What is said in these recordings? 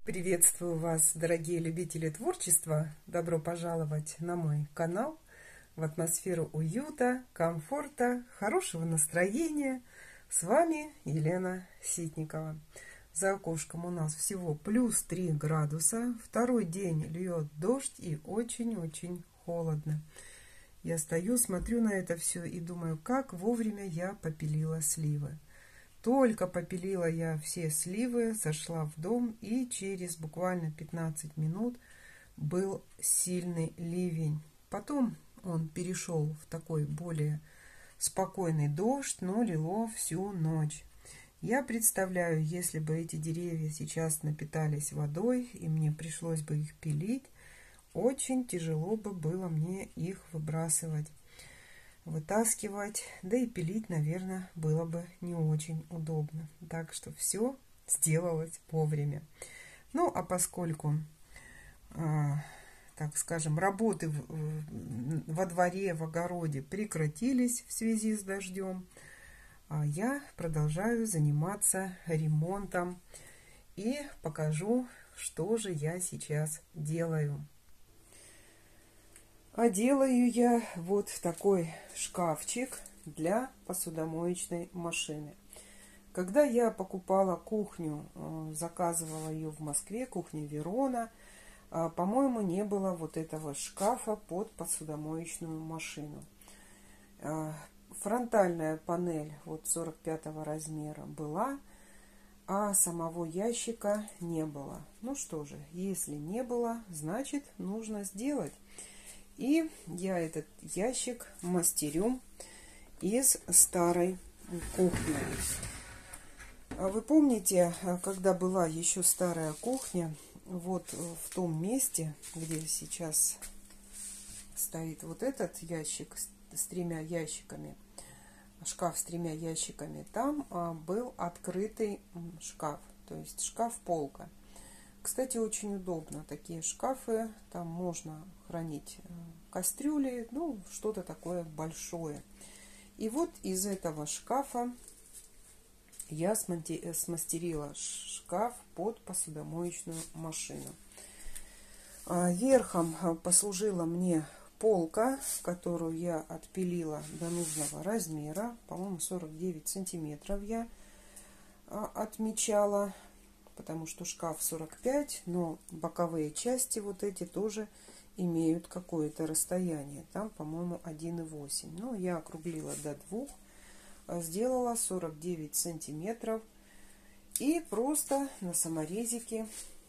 Приветствую вас, дорогие любители творчества! Добро пожаловать на мой канал в атмосферу уюта, комфорта, хорошего настроения. С вами Елена Ситникова. За окошком у нас всего плюс 3 градуса. Второй день льет дождь и очень-очень холодно. Я стою, смотрю на это все и думаю, как вовремя я попилила сливы. Только попилила я все сливы, зашла в дом, и через буквально 15 минут был сильный ливень. Потом он перешел в такой более спокойный дождь, но лило всю ночь. Я представляю, если бы эти деревья сейчас напитались водой, и мне пришлось бы их пилить, очень тяжело бы было мне их вытаскивать, да и пилить, наверное, было бы не очень удобно. Так что все сделалось вовремя. Ну, а поскольку, так скажем, работы во дворе, в огороде прекратились в связи с дождем, я продолжаю заниматься ремонтом и покажу, что же я сейчас делаю. А делаю я вот такой шкафчик для посудомоечной машины. Когда я покупала кухню, заказывала ее в Москве, кухня Верона, по-моему, не было вот этого шкафа под посудомоечную машину. Фронтальная панель вот 45 размера была, а самого ящика не было. Ну что же, если не было, значит, нужно сделать. И я этот ящик мастерю из старой кухни. Вы помните, когда была еще старая кухня, вот в том месте, где сейчас стоит вот этот ящик с 3 ящиками, шкаф с 3 ящиками, там был открытый шкаф, то есть шкаф-полка. Кстати, очень удобно такие шкафы, там можно хранить кастрюли, ну, что-то такое большое. И вот из этого шкафа я смастерила шкаф под посудомоечную машину. Верхом послужила мне полка, которую я отпилила до нужного размера, по-моему, 49 сантиметров я отмечала, потому что шкаф 45, но боковые части вот эти тоже имеют какое-то расстояние. Там, по-моему, 1,8. Но я округлила до 2, сделала 49 сантиметров и просто на саморезике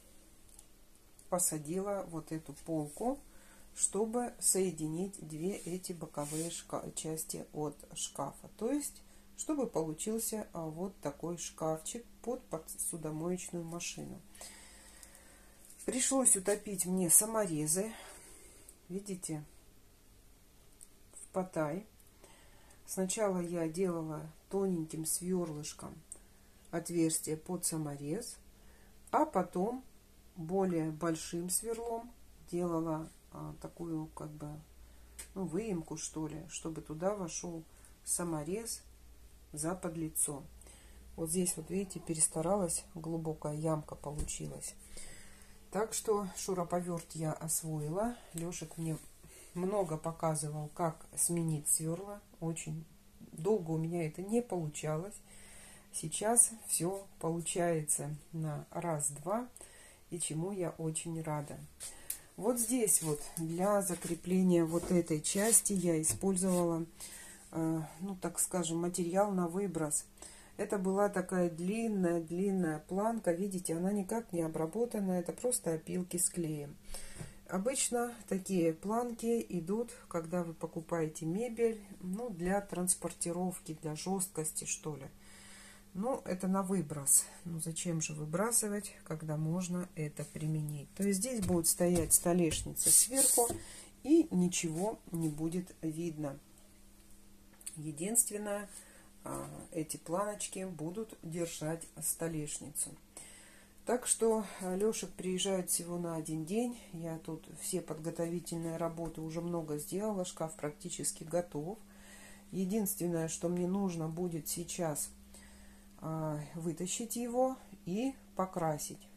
посадила вот эту полку, чтобы соединить две эти боковые части от шкафа. То есть чтобы получился вот такой шкафчик под посудомоечную машину. Пришлось утопить мне саморезы. Видите? В потай. Сначала я делала тоненьким сверлышком отверстие под саморез, а потом более большим сверлом делала такую как бы выемку, что ли, чтобы туда вошел саморез за подлицо. Вот здесь вот видите, перестаралась, глубокая ямка получилась. Так что шуруповерт я освоила. Лешек мне много показывал, как сменить сверла. Очень долго у меня это не получалось. Сейчас все получается на раз-два, и чему я очень рада. Вот здесь вот для закрепления вот этой части я использовала, ну, так скажем, материал на выброс. Это была такая длинная планка. Видите, она никак не обработана. Это просто опилки с клеем. Обычно такие планки идут, когда вы покупаете мебель, ну, для транспортировки, для жесткости, что ли. Ну, это на выброс. Ну, зачем же выбрасывать, когда можно это применить? То есть здесь будет стоять столешница сверху, и ничего не будет видно. Единственное, эти планочки будут держать столешницу. Так что Лешек приезжает всего на 1 день. Я тут все подготовительные работы уже много сделала. Шкаф практически готов. Единственное, что мне нужно будет сейчас вытащить его и покрасить.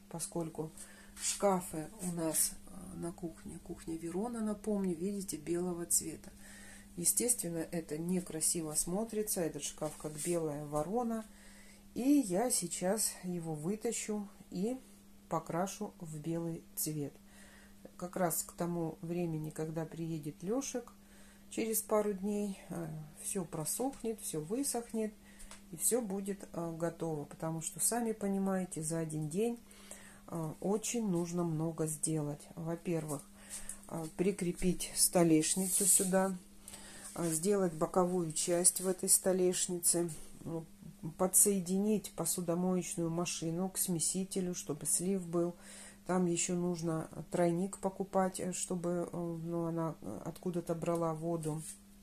поскольку шкафы у нас на кухне, кухня Верона, напомню, видите, белого цвета. Естественно, это некрасиво смотрится, этот шкаф как белая ворона. И я сейчас его вытащу и покрашу в белый цвет. Как раз к тому времени, когда приедет Лешек, через пару дней все просохнет, все высохнет и все будет готово. Потому что, сами понимаете, за один день очень нужно много сделать. Во-первых, прикрепить столешницу сюда, сделать боковую часть в этой столешнице, подсоединить посудомоечную машину к смесителю, чтобы слив был. Там еще нужно тройник покупать, чтобы она откуда-то брала воду.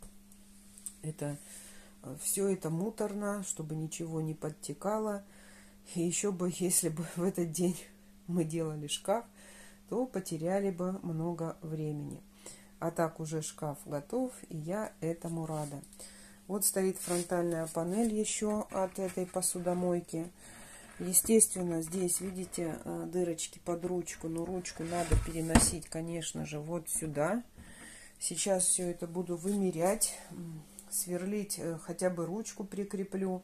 Все это муторно, чтобы ничего не подтекало. И еще бы, если бы в этот день мы делали шкаф, то потеряли бы много времени. А так уже шкаф готов, и я этому рада. Вот стоит фронтальная панель еще от этой посудомойки. Естественно, здесь, видите, дырочки под ручку, но ручку надо переносить, конечно же, вот сюда. Сейчас все это буду вымерять, сверлить, хотя бы ручку прикреплю,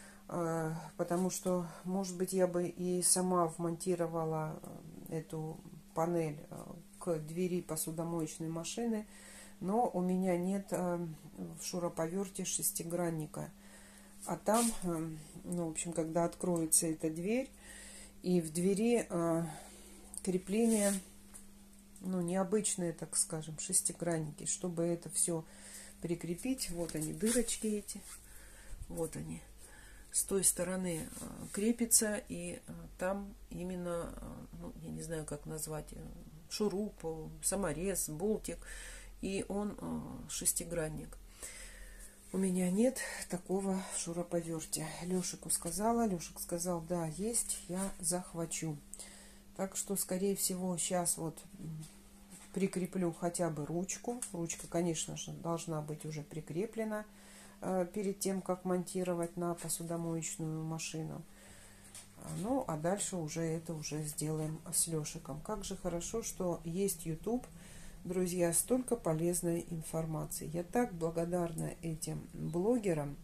потому что, может быть, я бы и сама вмонтировала эту панель к двери посудомоечной машины, но у меня нет в шуруповерте шестигранника. А там, в общем, когда откроется эта дверь, и в двери крепление, необычные, так скажем, шестигранники, чтобы это все прикрепить. Вот они, дырочки эти, вот они. С той стороны крепится, и там именно, я не знаю, как назвать, шуруп, саморез, болтик, и он шестигранник. У меня нет такого в шуруповерте. Лешику сказала, Лешик сказал, да, есть, я захвачу. Так что, скорее всего, сейчас вот прикреплю хотя бы ручку. Ручка, конечно же, должна быть уже прикреплена перед тем, как монтировать на посудомоечную машину. Ну, а дальше это уже сделаем с Лешиком. Как же хорошо, что есть YouTube. Друзья, столько полезной информации. Я так благодарна этим блогерам,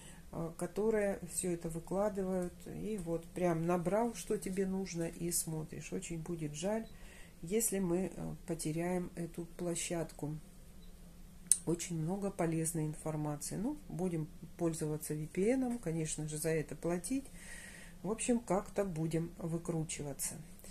которые все это выкладывают. И вот прям набрал, что тебе нужно, и смотришь. Очень будет жаль, если мы потеряем эту площадку. Очень много полезной информации. Будем пользоваться VPN, конечно же, за это платить. В общем, как-то будем выкручиваться.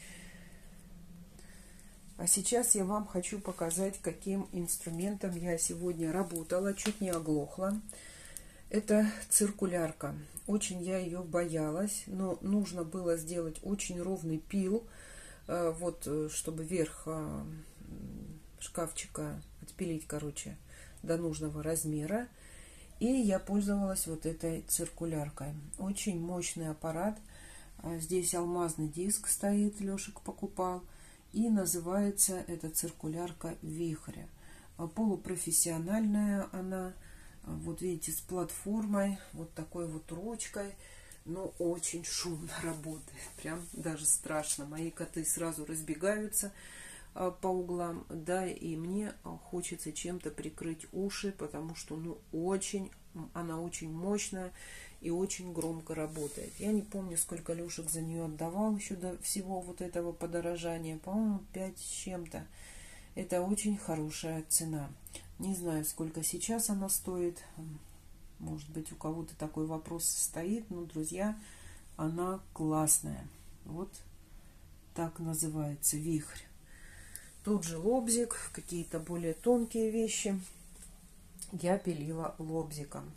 А сейчас я вам хочу показать, каким инструментом я сегодня работала, чуть не оглохла. Это циркулярка. Очень я ее боялась, но нужно было сделать очень ровный пил, чтобы верх шкафчика отпилить, до нужного размера. И я пользовалась вот этой циркуляркой. Очень мощный аппарат. Здесь алмазный диск стоит, Лешек покупал. И называется эта циркулярка «Вихрь». Полупрофессиональная она. Вот видите, с платформой, вот такой вот ручкой. Но очень шумно работает. Прям даже страшно. Мои коты сразу разбегаются по углам. Да, и мне хочется чем-то прикрыть уши, потому что она очень мощная и очень громко работает. Я не помню, сколько Лешек за нее отдавал еще до всего вот этого подорожания. По-моему, 5 с чем-то. Это очень хорошая цена. Не знаю, сколько сейчас она стоит. Может быть, у кого-то такой вопрос стоит. Но, друзья, она классная. Вот так называется, «Вихрь». Тут же лобзик, какие-то более тонкие вещи. Я пилила лобзиком.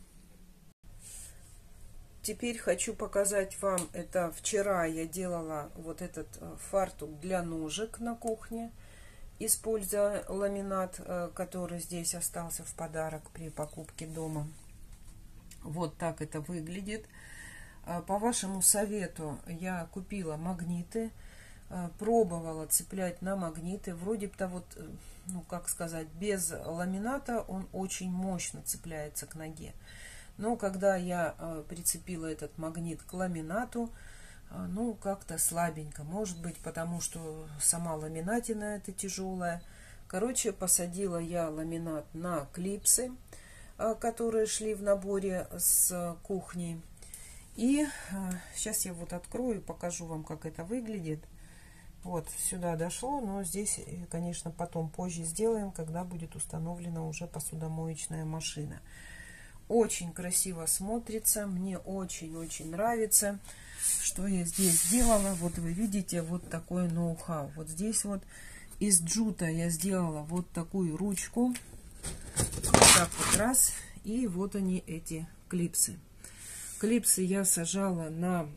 Теперь хочу показать вам, это вчера я делала вот этот фартук для ножек на кухне, используя ламинат, который здесь остался в подарок при покупке дома. Вот так это выглядит. По вашему совету я купила магниты, пробовала цеплять на магниты. Вроде бы без ламината он очень мощно цепляется к ноге. Но когда я прицепила этот магнит к ламинату, ну, как-то слабенько. Может быть, потому что сама ламинатина это тяжелая. Короче, посадила я ламинат на клипсы, которые шли в наборе с кухни. И сейчас я вот открою, покажу вам, как это выглядит. Вот, сюда дошло, но здесь, конечно, потом позже сделаем, когда будет установлена уже посудомоечная машина. Очень красиво смотрится, мне очень-очень нравится, что я здесь сделала. Вот вы видите, вот такой ноу-хау. Вот здесь вот из джута я сделала вот такую ручку. Вот так вот раз. И вот они, эти клипсы. Клипсы я сажала на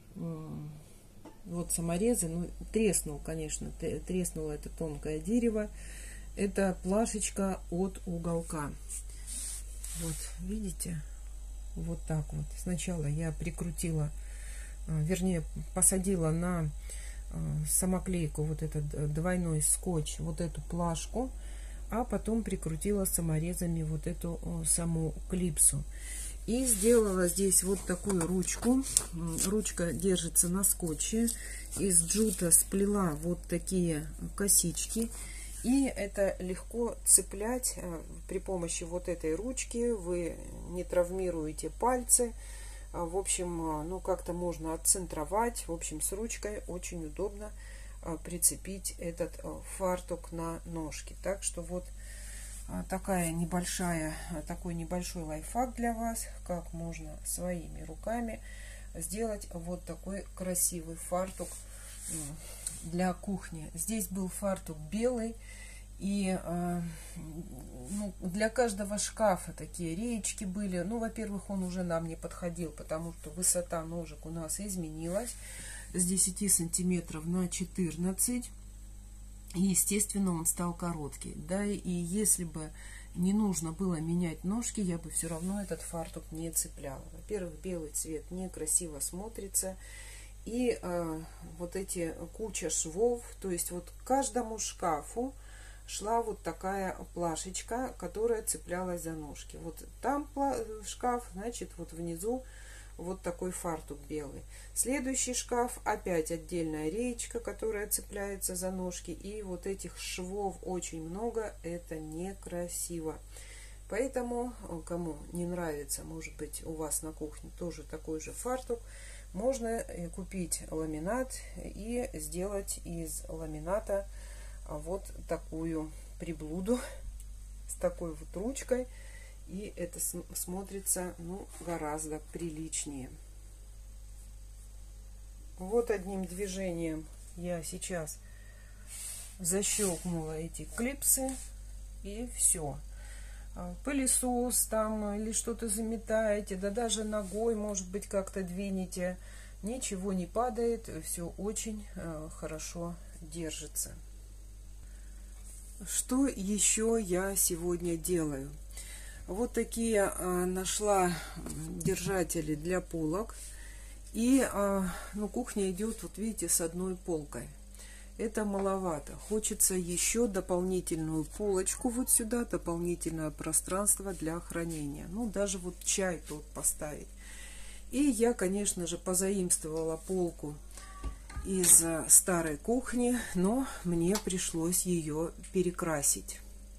вот саморезы. Ну, треснул, конечно, треснуло это тонкое дерево. Это плашечка от уголка. Вот, видите? Вот так вот. Сначала я прикрутила, вернее, посадила на самоклейку вот этот двойной скотч, вот эту плашку, а потом прикрутила саморезами вот эту саму клипсу. И сделала здесь вот такую ручку. Ручка держится на скотче. Из джута сплела вот такие косички. И это легко цеплять при помощи вот этой ручки. Вы не травмируете пальцы. В общем, ну как-то можно отцентровать. В общем, с ручкой очень удобно прицепить этот фартук на ножки. Так что вот такой небольшой лайфхак для вас, как можно своими руками сделать вот такой красивый фартук для кухни. Здесь был фартук белый, и ну, для каждого шкафа такие реечки были. Ну, во-первых, он уже нам не подходил, потому что высота ножек у нас изменилась с 10 сантиметров на 14. И, естественно, он стал короткий. Да, и если бы не нужно было менять ножки, я бы все равно этот фартук не цепляла. Во-первых, белый цвет некрасиво смотрится. И вот эти куча швов, то есть вот к каждому шкафу шла вот такая плашечка, которая цеплялась за ножки. Вот там шкаф, значит, вот внизу вот такой фартук белый. Следующий шкаф, опять отдельная реечка, которая цепляется за ножки. И вот этих швов очень много, это некрасиво. Поэтому, кому не нравится, может быть, у вас на кухне тоже такой же фартук, можно купить ламинат и сделать из ламината вот такую приблуду с такой вот ручкой. И это смотрится, ну, гораздо приличнее. Вот одним движением я сейчас защелкнула эти клипсы. И все. Пылесос там или что-то заметаете, да даже ногой, может быть, как-то двинете. Ничего не падает, все очень хорошо держится. Что еще я сегодня делаю? Вот такие нашла держатели для полок. И ну, кухня идет, вот видите, с одной полкой. Это маловато. Хочется еще дополнительную полочку вот сюда, дополнительное пространство для хранения. Ну, даже вот чай тут поставить. И я, конечно же, позаимствовала полку из старой кухни, но мне пришлось ее перекрасить.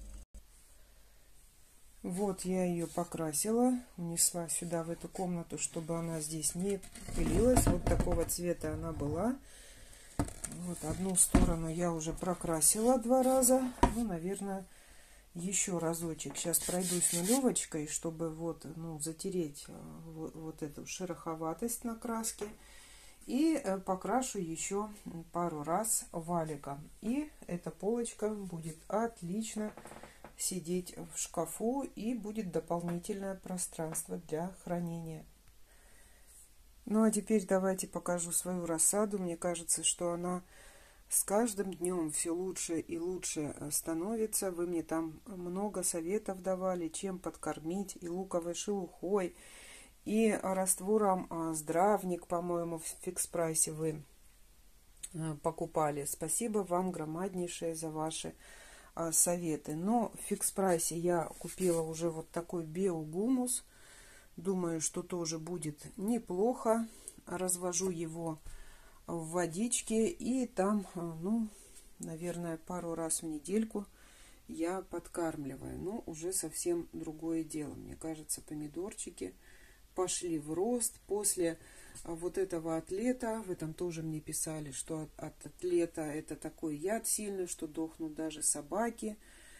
Вот я ее покрасила, унесла сюда в эту комнату, чтобы она здесь не пылилась. Вот такого цвета она была. Вот одну сторону я уже прокрасила 2 раза. Ну, наверное, еще разочек. Сейчас пройдусь нулевочкой, чтобы вот, ну, затереть вот эту шероховатость на краске. И покрашу еще пару раз валиком. И эта полочка будет отлично сидеть в шкафу, и будет дополнительное пространство для хранения. Ну а теперь давайте покажу свою рассаду. Мне кажется, что она с каждым днем все лучше и лучше становится. Вы мне там много советов давали, чем подкормить: и луковой шелухой, и раствором здравник, по-моему, в фикс-прайсе вы покупали. Спасибо вам громаднейшее за ваши советы. Но в фикс-прайсе я купила уже вот такой биогумус. Думаю, что тоже будет неплохо. Развожу его в водичке, и там, ну, наверное, пару раз в недельку я подкармливаю. Но уже совсем другое дело. Мне кажется, помидорчики пошли в рост после вот этого атлета. В этом тоже мне писали, что от атлета это такой яд сильный, что дохнут даже собаки.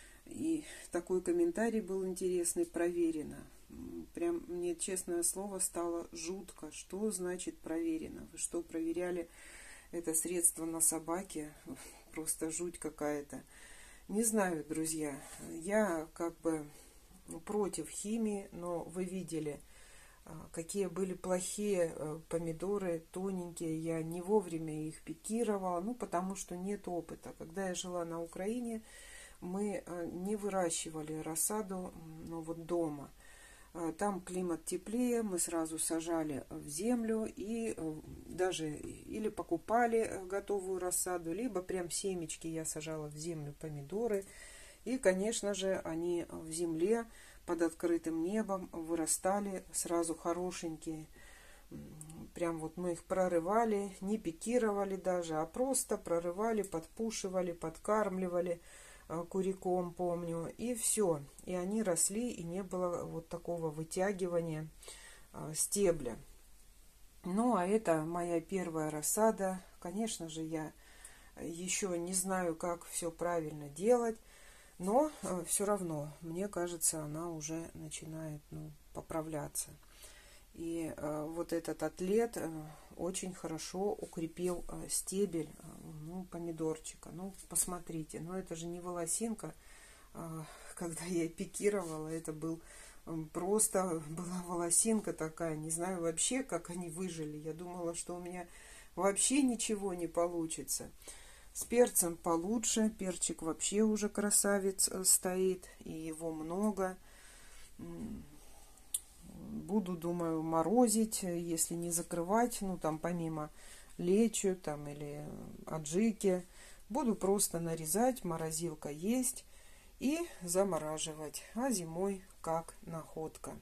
И такой комментарий был интересный, проверено. Прям мне, честное слово, стало жутко. Что значит проверено? Вы что, проверяли это средство на собаке? Просто жуть какая-то. Не знаю, друзья. Я как бы против химии, но вы видели, какие были плохие помидоры, тоненькие. Я не вовремя их пикировала, ну, потому что нет опыта. Когда я жила на Украине, мы не выращивали рассаду, ну, вот дома. Там климат теплее, мы сразу сажали в землю и даже или покупали готовую рассаду, либо прям семечки я сажала в землю помидоры. И, конечно же, они в земле под открытым небом вырастали сразу хорошенькие. Прям вот мы их прорывали, не пикировали даже, а просто прорывали, подпушивали, подкармливали куряком, помню, и все. И они росли, и не было вот такого вытягивания стебля. Ну, а это моя первая рассада. Конечно же, я еще не знаю, как все правильно делать, но все равно, мне кажется, она уже начинает, ну, поправляться. И вот этот атлет очень хорошо укрепил стебель, ну, помидорчика. Ну, посмотрите, но это же не волосинка. Когда я пикировала, это просто была волосинка такая. Не знаю вообще, как они выжили. Я думала, что у меня вообще ничего не получится. С перцем получше. Перчик вообще уже красавец стоит, и его много. Буду, думаю, морозить, если не закрывать, ну, там, помимо лечо, там, или аджики. Буду просто нарезать, морозилка есть, и замораживать. А зимой как находка.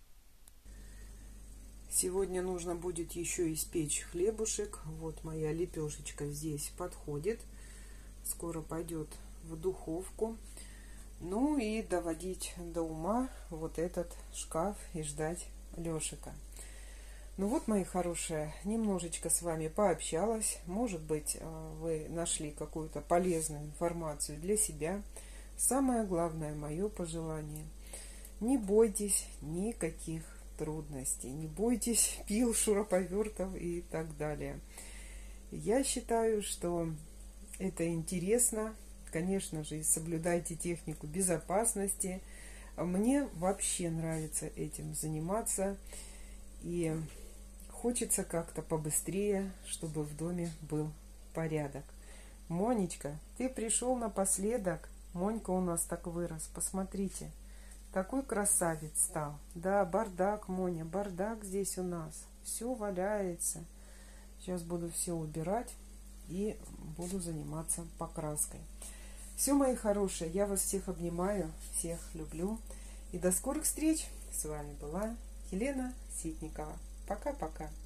Сегодня нужно будет еще испечь хлебушек. Вот моя лепешечка здесь подходит. Скоро пойдет в духовку. Ну и доводить до ума вот этот шкаф и ждать Лешика. Ну вот, мои хорошие, немножечко с вами пообщалась. Может быть, вы нашли какую-то полезную информацию для себя. Самое главное, мое пожелание: не бойтесь никаких трудностей, не бойтесь пил, шуруповертов и так далее. Я считаю, что это интересно. Конечно же, и соблюдайте технику безопасности. Мне вообще нравится этим заниматься. И хочется как-то побыстрее, чтобы в доме был порядок. Монечка, ты пришел напоследок. Монька у нас так вырос. Посмотрите, такой красавец стал. Да, бардак, Моня, бардак здесь у нас. Все валяется. Сейчас буду все убирать и буду заниматься покраской. Все, мои хорошие, я вас всех обнимаю, всех люблю. И до скорых встреч. С вами была Елена Ситникова. Пока-пока.